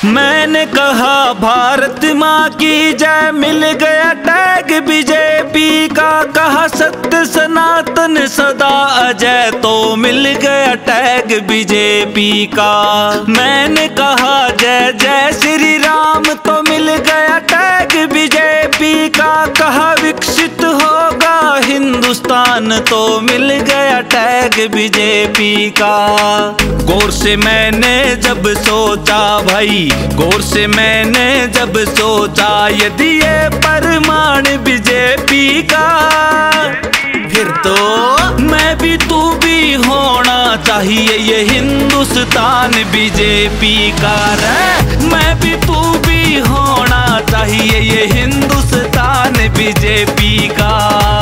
मैंने कहा भारत माँ की जय, मिल गया टैग बीजेपी का। कहा सत्य सनातन सदा अजय, तो मिल गया टैग बीजेपी का। मैंने कहा जय जय श्री राम, तो मिल गया टैग बीजेपी का। कहा विकसित होगा हिंदुस्तान, तो मिल गया टैग बीजेपी का। गौर से मैंने जब सोचा भाई, गौर से मैंने जब सोचा, यदि ये परमाण बीजेपी का, फिर तो मैं भी तू भी होना चाहिए ये हिंदुस्तान बीजेपी का रे। मैं भी तू भी होना चाहिए ये हिंदुस्तान बीजेपी का।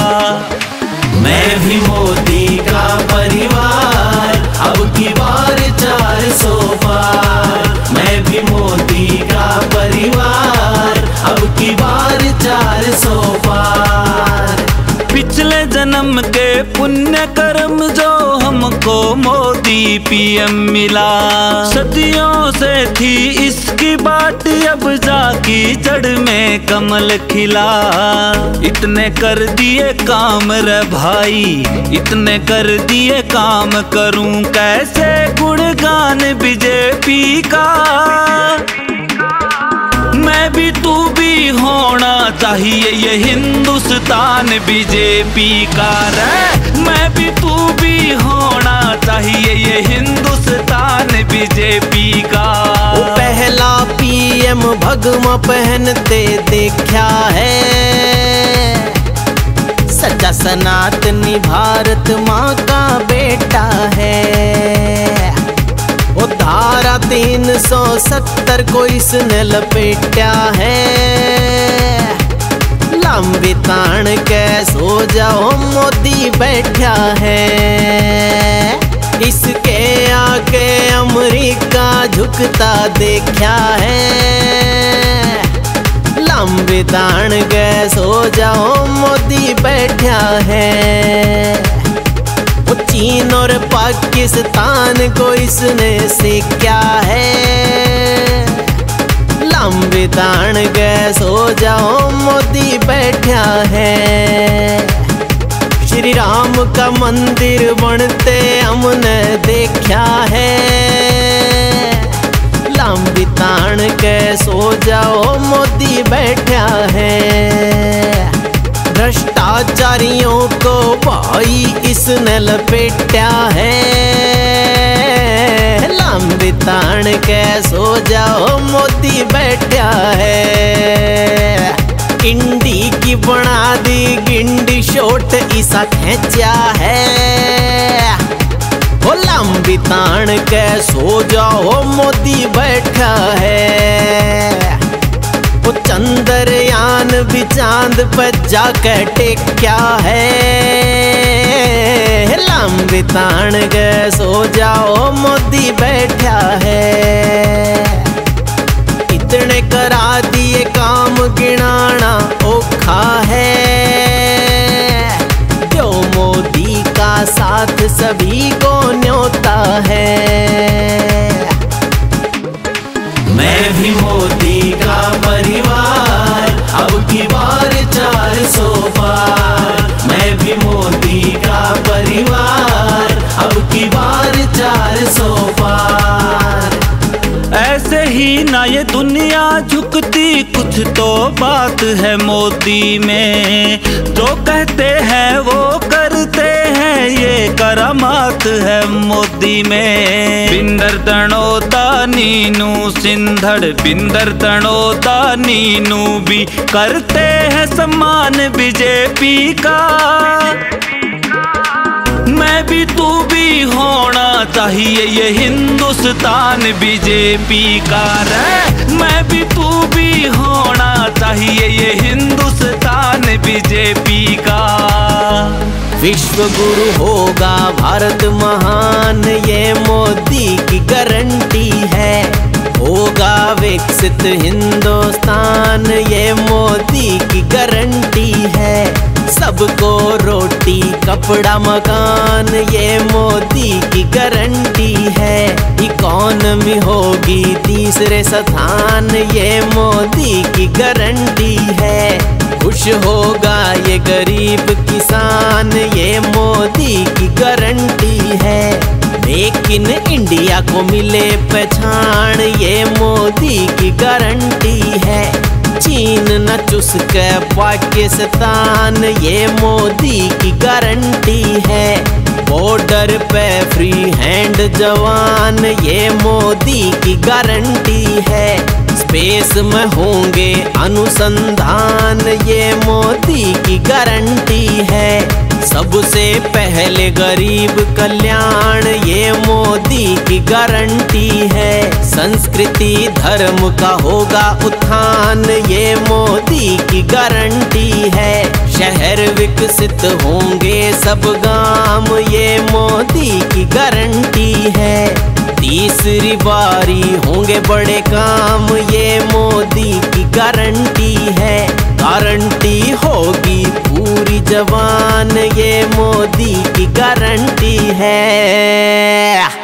मैं भी मोदी का परिवार, अब की बार 400 पार। मैं भी मोदी का परिवार, अब की बार 400 पार। पिछले जन्म के पुण्य कर्म जो हमको मोदी पीएम मिला, सदियों से थी इसकी बात, अब जाकी जड़ में कमल खिला। इतने कर दिए काम रे भाई, इतने कर दिए काम, करूं कैसे गुणगान बीजेपी का। मैं भी तू भी होना चाहिए ये हिंदुस्तान बीजेपी का रे। मैं भी तू भी होना चाहिए ये हिंदुस्तान बीजेपी का। वो पहला पीएम भगवा पहनते देखा है, सच्चा सनातनी भारत माँ का बेटा है। वो धारा 370 को इसने लपेटा है, लंबी तान के सो जाओ मोदी बैठा है। इसके आगे अमेरिका झुकता देखा है, लंबी तान के सो जाओ मोदी बैठा है। चीन और पाकिस्तान को इसने सीखा है, लंबी तान गए सो जाओ मोदी बैठा है। श्री राम का मंदिर बनते हमने देखा है, लंबी तान के सो जाओ मोदी बैठा है। भ्रष्टाचारियों को भाई इसने लपेटा है, लंबी तान के सो जाओ मोदी बैठा है। इंडी की बना दी गिंडी शोट ईसा खेचा है, वो लंबी तान के सो जाओ मोदी बैठा है। वो चंद्रयान भी चांद पर जाकर टेक्या है, लंबी तान गए सो जाओ मोदी बैठा है। इतने करा दिए काम गिनाना औखा है, जो मोदी का साथ सभी को न्योता है। मैं भी मोदी का परिवार, अब की बार 400 पार। मैं भी मोदी का परिवार, अब की बार 400 पार। ऐसे ही ना ये दुनिया झुकती, कुछ तो बात है मोदी में। जो कहते हैं वो करते हैं, ये करामात है मोदी में। बिंदर तणोता नीनू सिंधड़, बिंदर तणोता नीनू भी करते हैं सम्मान बीजेपी का। मैं भी तू भी होना चाहिए ये हिंदुस्तान बीजेपी का रे। मैं भी तू भी होना चाहिए ये हिंदुस्तान बीजेपी का। विश्व गुरु होगा भारत महान, ये मोदी की गारंटी है। हो होगा विकसित हिंदुस्तान, ये मोदी की गारंटी है। सबको रोटी कपड़ा मकान, ये मोदी की गारंटी है। इकॉनमी होगी तीसरे स्थान, ये मोदी की गारंटी है। खुश होगा ये गरीब किसान, ये मोदी की गारंटी है। मेक इन इंडिया को मिले पहचान, ये मोदी की गारंटी है। चीन न चुसक पाकिस्तान, ये मोदी की गारंटी है। बॉर्डर पे फ्री हैंड जवान, ये मोदी की गारंटी है। स्पेस में होंगे अनुसंधान, ये मोदी की गारंटी है। सबसे पहले गरीब कल्याण, ये मोदी की गारंटी है। संस्कृति धर्म का होगा उत्थान, ये मोदी की गारंटी है। शहर विकसित होंगे सब गांव, ये मोदी की गारंटी है। तीसरी बारी होंगे बड़े काम, ये मोदी की गारंटी है। गारंटी होगी पूरी जवान, ये मोदी की गारंटी है।